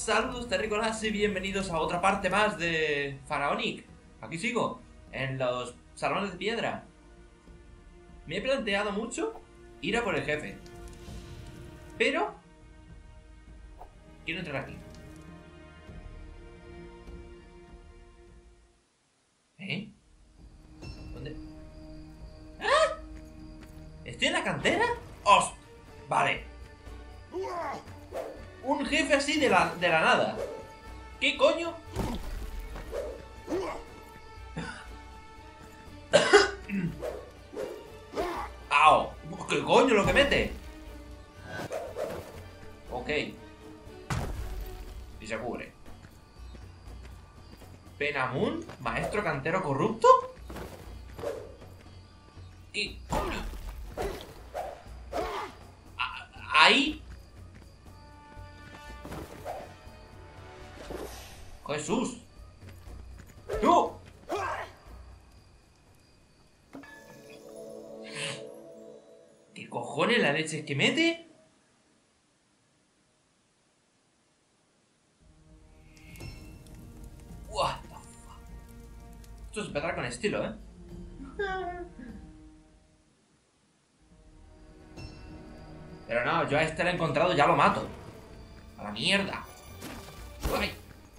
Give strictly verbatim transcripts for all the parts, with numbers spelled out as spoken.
Saludos terrícolas y bienvenidos a otra parte más de Pharaonic. Aquí sigo, en los salones de piedra. Me he planteado mucho ir a por el jefe, pero quiero entrar aquí. ¿Eh? ¿Dónde? ¡Ah! ¿Estoy en la cantera? ¡Os! Vale. Un jefe así de la, de la nada. ¿Qué coño? ¡Au! ¿Qué coño lo que mete? Ok. Y se cubre. ¿Penamun? ¿Maestro cantero corrupto? ¿Qué coño? ¿Ahí? ¡Jesús! ¡No! ¿Qué cojones la leche es que mete? What the fuck. Esto es empezar con estilo, ¿eh? Pero no, yo a este lo he encontrado, ya lo mato. A la mierda. ¡Ay!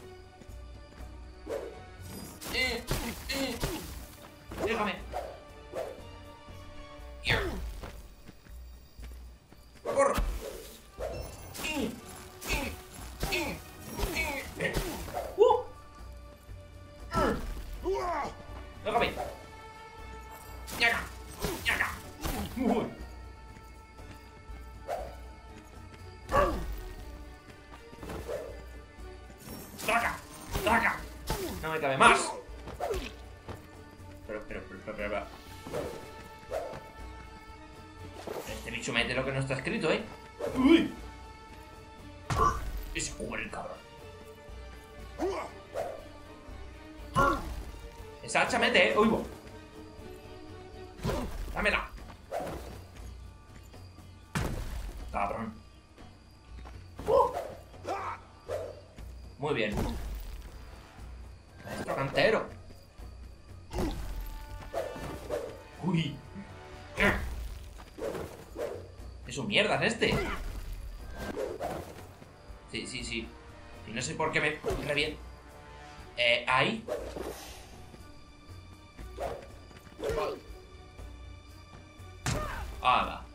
Eh, eh. Déjame. ¡Corro! ¡Uh! Déjame. ¡Yaga! ¡Yaga! ¡Uy! ¡Saca! ¡Saca! No me cabe más. Pero, pero, pero, pero, pero. Este bicho mete lo que no está escrito, ¿eh? ¡Uy! Y se cubre el cabrón. Esa hacha mete, ¿eh? ¡Uy! ¡Dámela! Cabrón. Muy bien. Maestro cantero. Uy. Es un mierda este. Sí, sí, sí. Y no sé por qué me revienta. Eh, ahí. ¡Hala!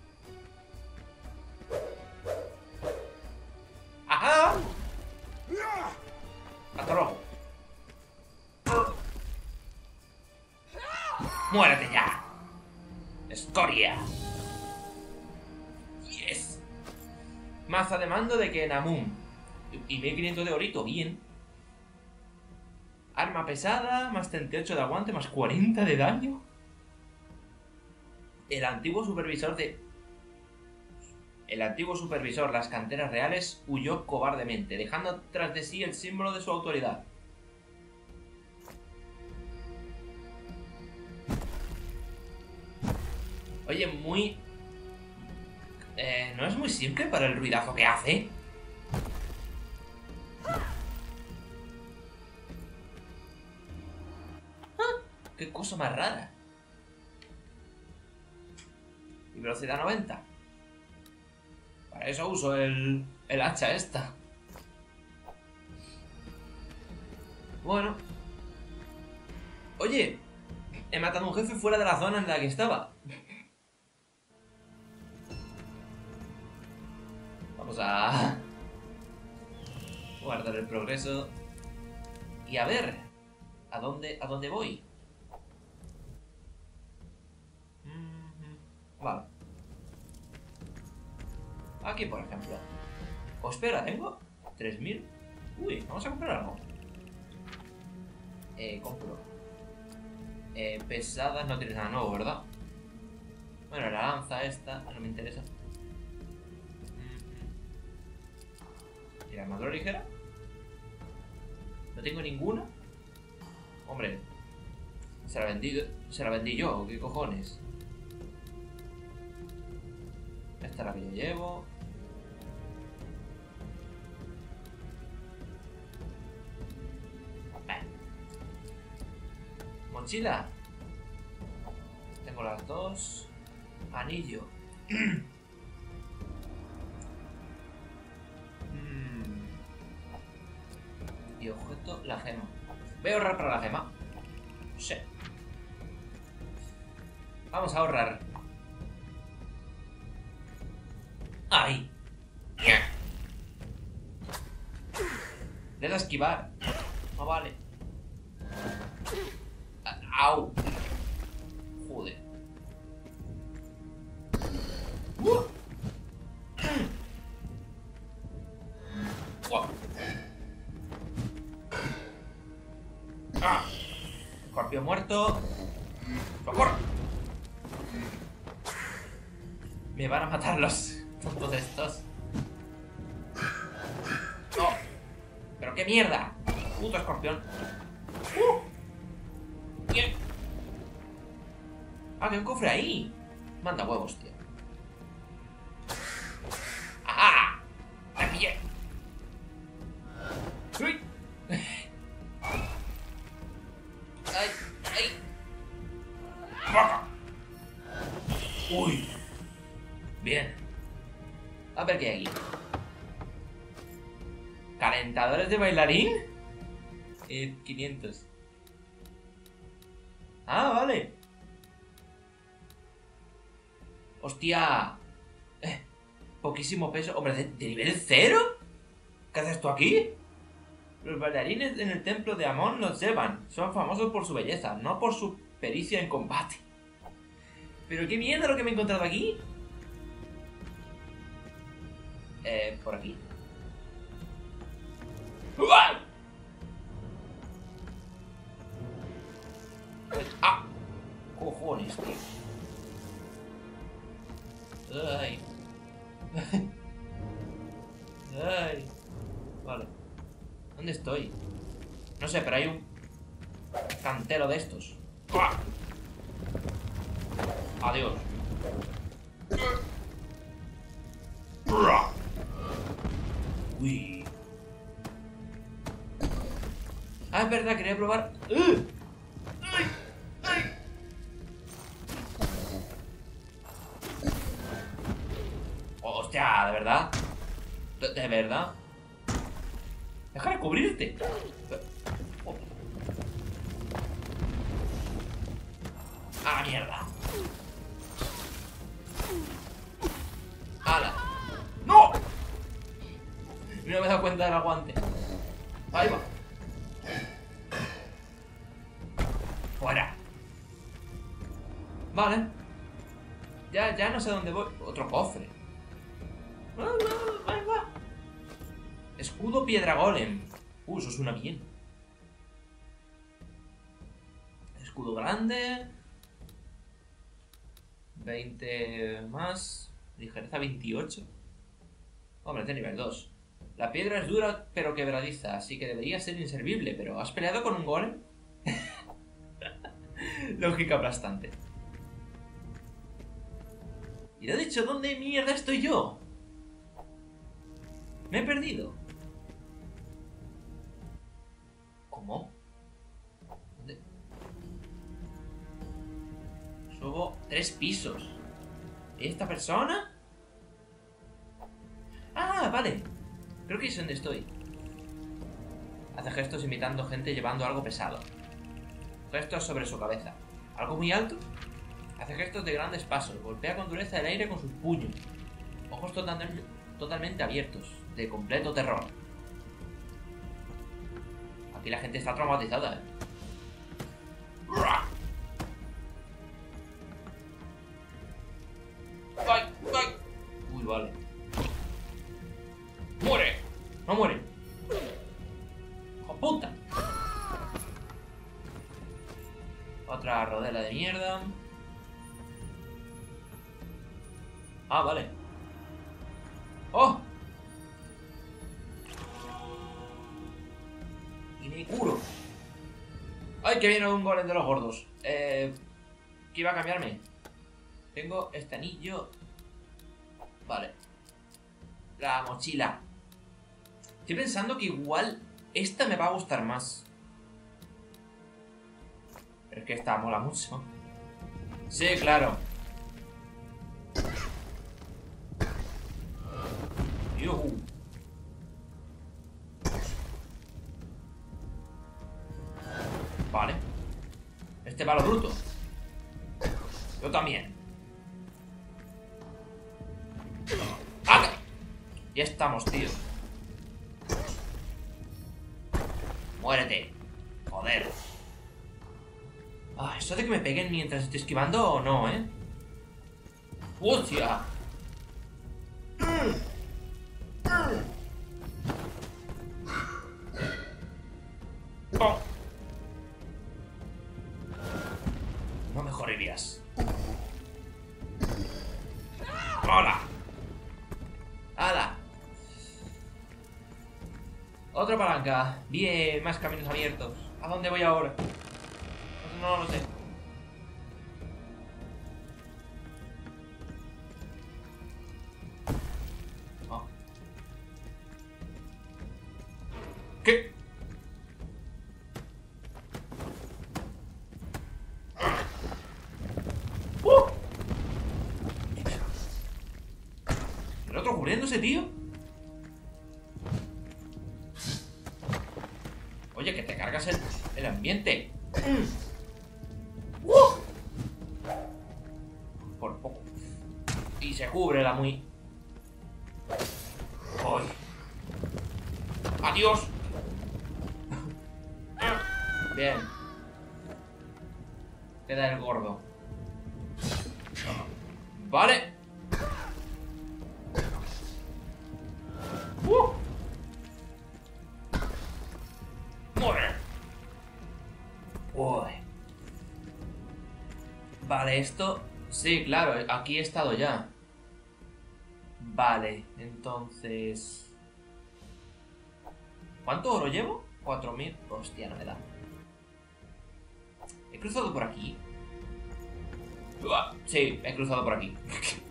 ¡Ajá! ¡Hasta luego! ¡Muérete ya! ¡Escoria! ¡Yes! Maza de mando de Kenamun. Y mil quinientos de orito, bien. Arma pesada, más treinta y ocho de aguante, más cuarenta de daño. El antiguo supervisor de... El antiguo supervisor, las canteras reales, huyó cobardemente, dejando tras de sí el símbolo de su autoridad. Oye, muy... Eh, ¿no es muy simple para el ruidazo que hace? Ah, ¡qué cosa más rara! Y velocidad noventa. Para eso uso el, el hacha esta. Bueno. Oye, he matado a un jefe fuera de la zona en la que estaba. Vamos a guardar el progreso. Y a ver, ¿a dónde, a dónde voy? Vale. Aquí, por ejemplo. O espera, ¿tengo? ¿tres mil? Uy, vamos a comprar algo. Eh, compro. Eh, pesadas, no tienes nada nuevo, ¿verdad? Bueno, la lanza esta, no me interesa. ¿Y la armadura ligera? No tengo ninguna. Hombre, se la vendí, se la vendí yo, ¿qué cojones? Esta es la que yo llevo. mochila. Tengo las dos. Anillo. mm. Y objeto, la gema. Voy a ahorrar para la gema. Sí. Vamos a ahorrar. ¡Ay! Le da a esquivar. No vale. ¡Au! Joder. Uh. Wow. ¡Ah! Escorpión muerto. ¡Socorro! Me van a matar los tontos estos. ¡No! ¡Pero qué mierda! ¡Puto escorpión! ¡Uh! Bien. ¡Ah, que hay un cofre ahí! Manda huevos, tío. ¡Ajá! ¡Me pillé! ¡Uy! ¡Ay! ¡Ay! ¡Uy! Bien. A ver qué hay aquí. ¿Calentadores de bailarín? Eh, quinientos. Ah, vale. Hostia. Eh, poquísimo peso. Hombre, ¿de, de nivel cero? ¿Qué haces tú aquí? Los bailarines en el templo de Amón los llevan. Son famosos por su belleza, no por su pericia en combate. ¿Pero qué mierda lo que me he encontrado aquí? Eh, por aquí. ¡Uah! ¡Ah! Cojones, tío. Ay. Ay. Vale. ¿Dónde estoy? No sé, pero hay un cantero de estos. ¡Ah! Adiós. Uy. Ah, es verdad, quería probar. ¡Uh! ¡Ay! ¡Ay! Hostia, ¿de verdad? ¿De, de verdad? Deja de cubrirte. Oh. ¡Ah, mierda! ¡Hala! ¡No! No me he dado cuenta del aguante. Ahí va. Fuera. Vale. Ya, ya no sé dónde voy. Otro cofre. Ahí va. Escudo piedra golem. Uh, eso suena bien. Escudo grande. veinte más. Ligereza veintiocho. Hombre, este nivel dos. La piedra es dura pero quebradiza, así que debería ser inservible. Pero ¿has peleado con un golem? Lógica aplastante. ¿Y te he dicho dónde mierda estoy yo? Me he perdido. ¿Cómo? ¿Dónde? Subo tres pisos. ¿Y esta persona? Ah, vale. Creo que es donde estoy. Hace gestos imitando gente llevando algo pesado. Gestos sobre su cabeza. ¿Algo muy alto? Hace gestos de grandes pasos. Golpea con dureza el aire con sus puños. Ojos total, totalmente abiertos. De completo terror. Aquí la gente está traumatizada, ¿eh? ¡Ay! ¡Ay! Uy, vale. ¡Muere! ¡No muere! ¡Hijo puta! Otra rodela de mierda. Ah, vale. ¡Oh! Y me curo. ¡Ay, que viene un golem de los gordos! Eh... ¿Qué iba a cambiarme? Tengo este anillo. Vale. La mochila. Estoy pensando que igual esta me va a gustar más. Pero es que esta mola mucho. Sí, claro. Yuhu. Vale. Este va a lo bruto. Yo también. ¡Ah! Ya estamos, tío. Muérete. Joder. Ah, eso de que me peguen mientras estoy esquivando o no, ¿eh? ¡Hostia! Oh. No me jodirías. ¡Hola! ¡Hala! Otra palanca. Bien, más caminos abiertos. ¿A dónde voy ahora? No, no lo sé. Oh. ¿Qué? ¡Uh! ¿El otro cubriéndose, tío? Oye, que te cargas el, el ambiente. ¡Uh! Por poco. Y se cubre la muy... ¡Ay! ¡Adiós! Bien. Queda el gordo. Vale. ¡Uh! ¡Muere! Uy. Vale, esto... Sí, claro, aquí he estado ya. Vale, entonces... ¿Cuánto oro llevo? cuatro mil. Hostia, no me da. ¿He cruzado por aquí? Sí, he cruzado por aquí.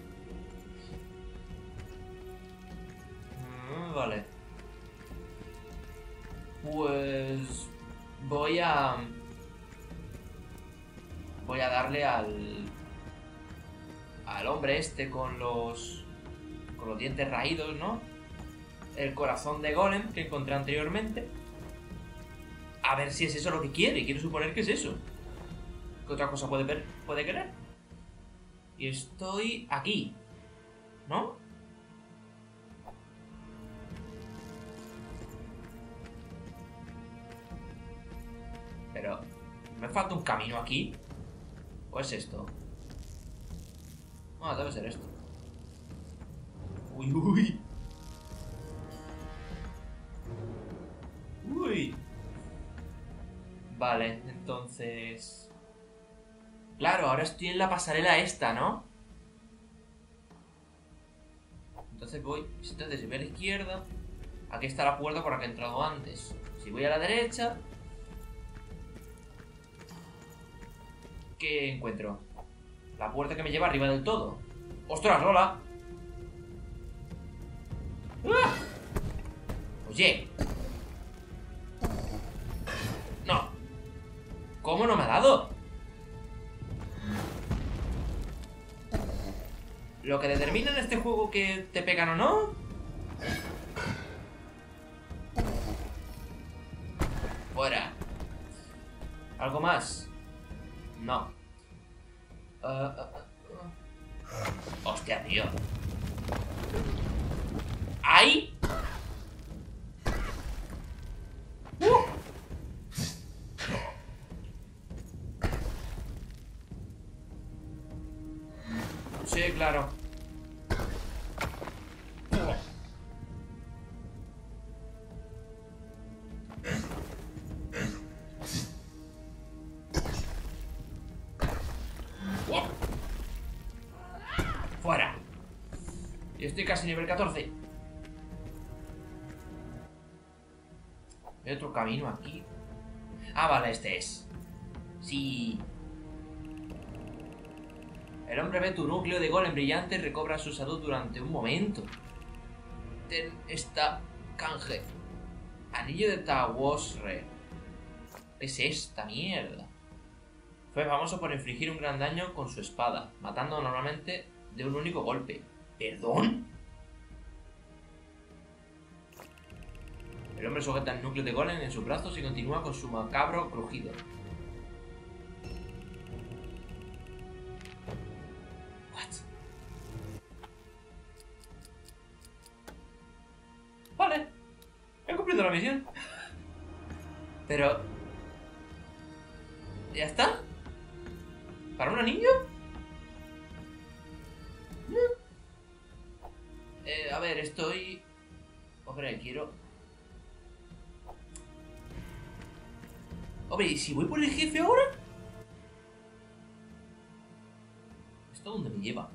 mm, Vale. Pues... Voy a... Voy a darle al... Al hombre este con los... Con los dientes raídos, ¿no? El corazón de golem que encontré anteriormente. A ver si es eso lo que quiere. Quiero suponer que es eso. ¿Qué otra cosa puede ver? ¿Puede querer? Y estoy aquí, ¿no? Pero... ¿me falta un camino aquí? ¿O es esto? Ah, debe ser esto. Uy, uy. Uy. Vale, entonces... Claro, ahora estoy en la pasarela esta, ¿no? Entonces voy... Entonces si voy a la izquierda... Aquí está la puerta por la que he entrado antes. Si voy a la derecha... ¿Qué encuentro? La puerta que me lleva arriba del todo. ¡Ostras, Lola! ¡Ah! Oye. No. ¿Cómo no me ha dado? Lo que determina en este juego que te pegan o no. Fuera. ¿Algo más? No. Uh, uh, uh. Hostia, tío. ¡Ay! Uh. Sí, claro. Fuera. Y estoy casi nivel catorce. Hay otro camino aquí. Ah, vale, este es. Sí. El hombre ve tu núcleo de golem brillante y recobra su salud durante un momento. Ten esta canje. Anillo de Tawosre. ¿Qué es esta mierda? Fue famoso por infligir un gran daño con su espada, matando normalmente de un único golpe. ¿Perdón? El hombre sujeta el núcleo de golem en sus brazos y continúa con su macabro crujido. What? Vale. He cumplido la misión. Pero... ¿ya está? ¿Para un anillo? Eh, a ver, estoy... Hombre, quiero... Hombre, ¿y si voy por el jefe ahora? ¿Esto dónde me lleva?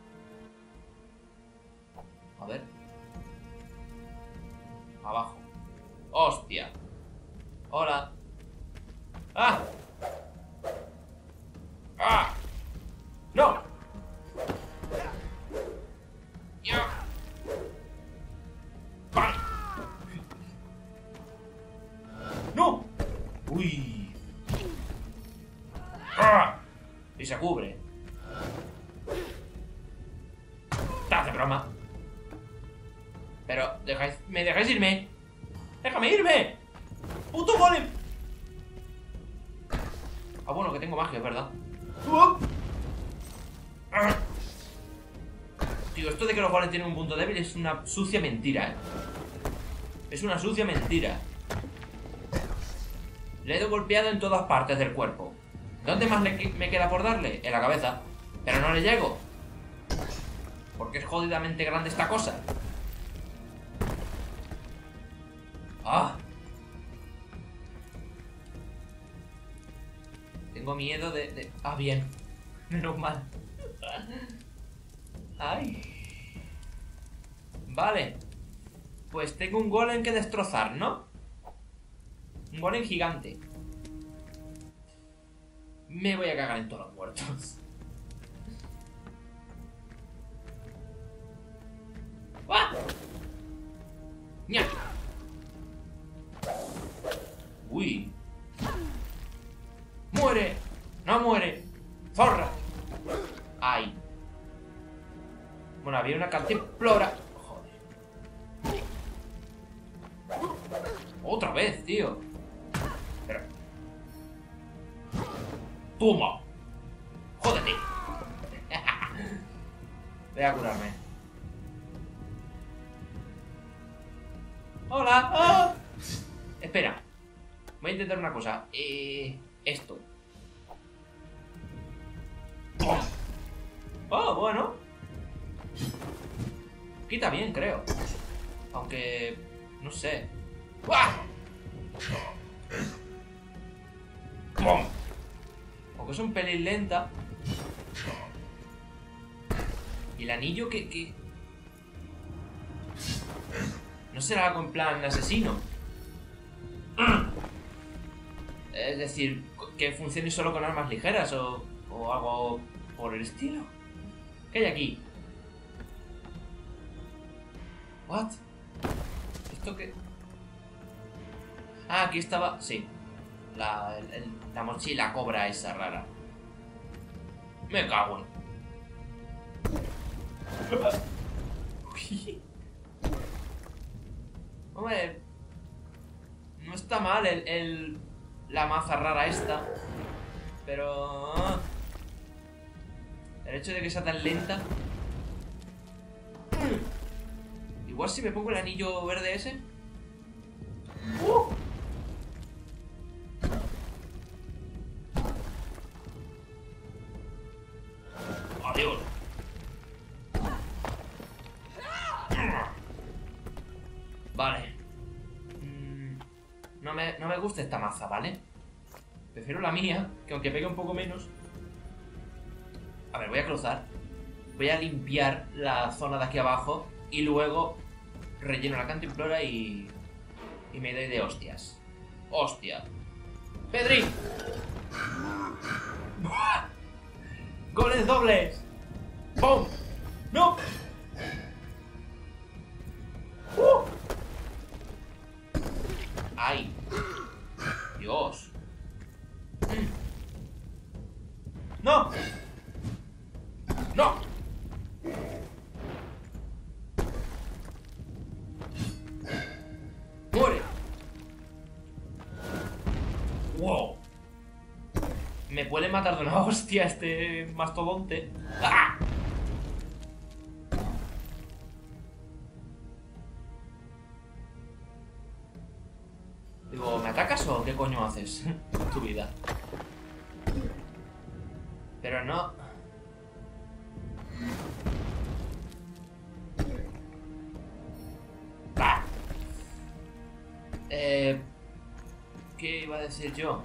A ver. Abajo. ¡Hostia! ¡Hola! ¡Ah! ¡Ah! ¡No! ¡Ya! ¡Vale! ¡No! ¡Uy! ¡Ah! Y se cubre. ¡Estás de broma! Pero, dejáis, ¿me dejáis irme? ¡Déjame irme! ¡Puto golem! Ah, bueno, que tengo magia, es verdad. Tío, esto de que los golems tienen un punto débil es una sucia mentira, ¿eh? Es una sucia mentira. Le he ido golpeado en todas partes del cuerpo. ¿Dónde más le, me queda por darle? En la cabeza. Pero no le llego. Porque es jodidamente grande esta cosa. ¡Ah! Tengo miedo de, de... Ah, bien. Menos mal. ¡Ay! Vale. Pues tengo un golem que destrozar, ¿no? Un golem gigante. Me voy a cagar en todos los muertos. ¡Ah! ¡Nya! ¡Uy! ¡Muere! ¡No muere! ¡Zorra! ¡Ay! Bueno, había una cantimplora. Joder. Otra vez, tío. Pero... ¡Toma! ¡Jódete! Voy a curarme. ¡Hola! ¡Ah! Espera. Voy a intentar una cosa. Eh... Esto. ¡Oh! Oh, bueno. Quita bien, creo. Aunque... no sé. ¡Buah! Aunque es un pelín lenta. Y el anillo que... que... no será algo en plan asesino. Es decir, que funcione solo con armas ligeras o, o algo por el estilo. ¿Qué hay aquí? ¿What? ¿Esto qué? Ah, aquí estaba... sí. La, el, el, la mochila cobra esa rara. Me cago en... Hombre... no está mal el... el... la maza rara esta. Pero... el hecho de que sea tan lenta... igual si me pongo el anillo verde ese... ¡Uh! ¡Adiós! Vale. Mm, no, me, no me gusta esta maza, ¿vale? Prefiero la mía, que aunque pegue un poco menos... A ver, voy a cruzar. Voy a limpiar la zona de aquí abajo y luego relleno la cantimplora y... y me doy de hostias. ¡Hostia! ¡Pedri! ¡Goles dobles! ¡Bum! ¡No! ¡Uh! ¡Ay! ¡Dios! ¡No! ¡No! ¡Muere! ¡Wow! Me puede matar de una hostia este mastodonte. ¡Ah! Digo, ¿me atacas o qué coño haces con tu vida? Pero no. ¡Ah! Eh, ¿Qué iba a decir yo?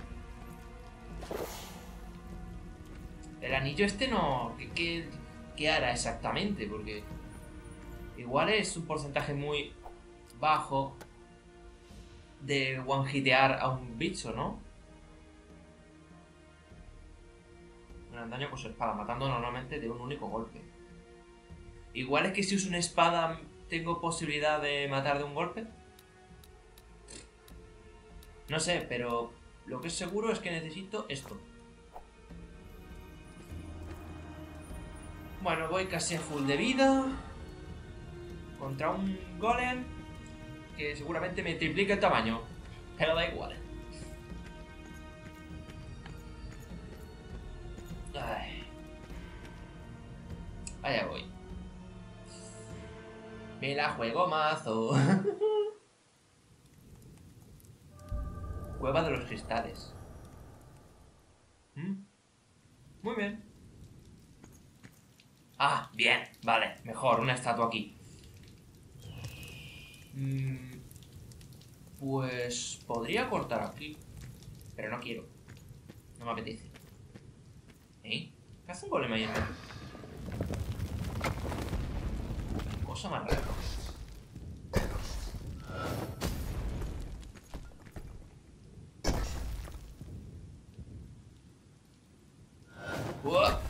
El anillo este no... ¿Qué, qué, qué hará exactamente? Porque igual es un porcentaje muy bajo de one-hitear a un bicho, ¿no? Gran daño con su espada, matando normalmente de un único golpe. Igual es que si uso una espada tengo posibilidad de matar de un golpe. No sé, pero lo que es seguro es que necesito esto. Bueno, voy casi a full de vida contra un golem que seguramente me triplica el tamaño, pero da igual. Ay. Allá voy. Me la juego mazo. Cueva de los cristales. ¿Mm? Muy bien. Ah, bien, vale, mejor, una estatua aquí. Mm, pues podría cortar aquí, pero no quiero. No me apetece. ¿Eh? ¿Qué hace un golem ahí en medio? Cosa más rara. ¡Uah!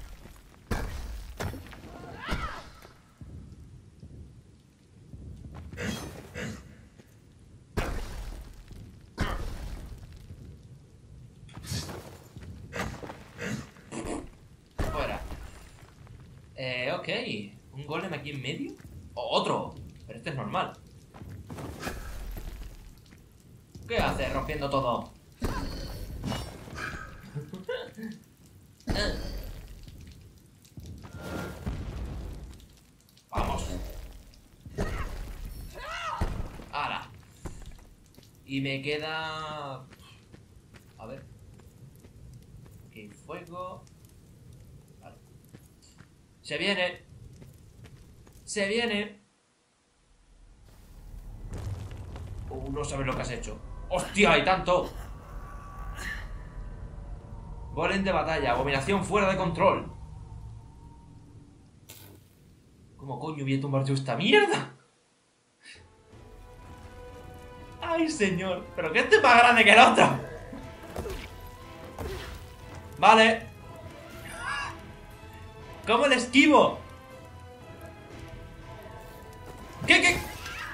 Eh, ok. ¿Un golem aquí en medio? ¡Oh, otro! Pero este es normal. ¿Qué hace rompiendo todo? Vamos. ¡Hala! Y me queda... A ver. Que fuego... Vale. Se viene. Se viene. Uh, no sabes lo que has hecho. ¡Hostia! ¡Hay tanto! Golem de batalla. Abominación fuera de control. ¿Cómo coño voy a tumbar yo esta mierda? ¡Ay, señor! ¡Pero que este es más grande que el otro! Vale. ¿Cómo le esquivo? ¿Qué, qué?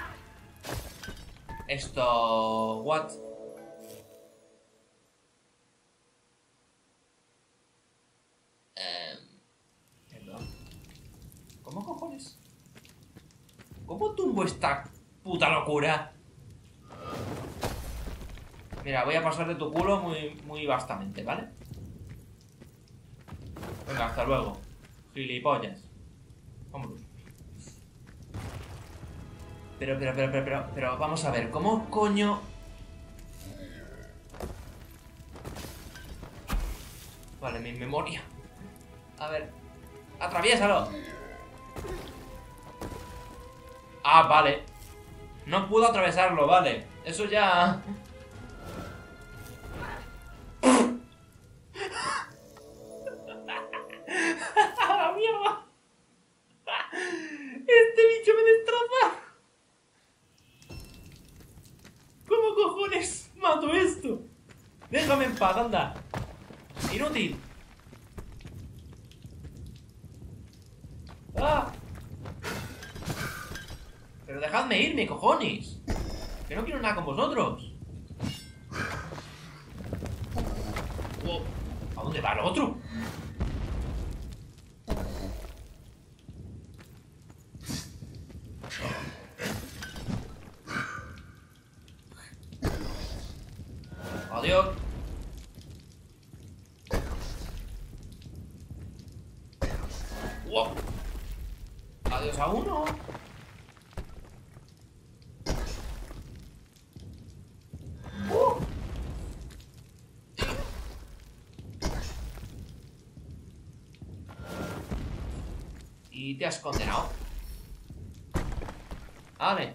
Esto... What? Eh... Perdón. ¿Cómo cojones? ¿Cómo tumbo esta puta locura? Mira, voy a pasar de tu culo muy, muy vastamente, ¿vale? Venga, hasta luego. Gilipollas. Vámonos. Pero, pero, pero, pero, pero, pero, vamos a ver, ¿cómo coño? Vale, mi memoria. A ver, atraviésalo. Ah, vale. No puedo atravesarlo, vale. Eso ya... ¡La mierda! Este bicho me destroza. ¿Cómo cojones mato esto? Déjame en paz, anda. Inútil. ¡Ah! Pero dejadme irme, cojones. Que no quiero nada con vosotros. Oh, ¿a dónde va el otro? Adiós. Wow. Adiós a uno. Uh. Y te has condenado. Vale.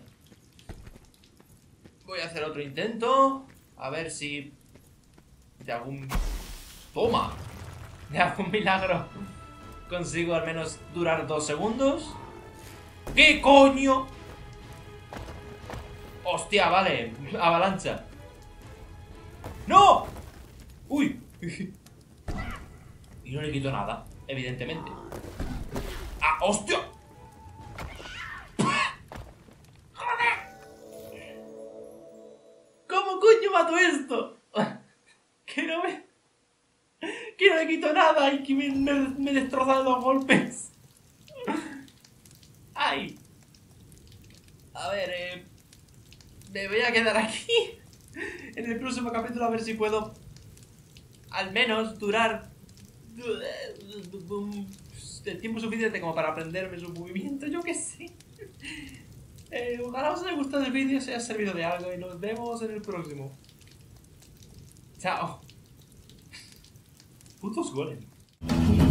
Voy a hacer otro intento. A ver si de algún... ¡Toma! De algún milagro consigo al menos durar dos segundos. ¿Qué coño? Hostia, vale. Avalancha. ¡No! ¡Uy! Y no le quito nada, evidentemente. ¡Ah, hostia! ¿Cómo coño mato esto? Que no me... Que no le quito nada y que me, me, me destrozan los golpes. ¡Ay! A ver, eh... me voy a quedar aquí. En el próximo capítulo a ver si puedo al menos durar el tiempo suficiente como para aprenderme su movimiento, yo que sé. Eh, ojalá os haya gustado el vídeo, os haya servido de algo y nos vemos en el próximo. Chao. Putos golem.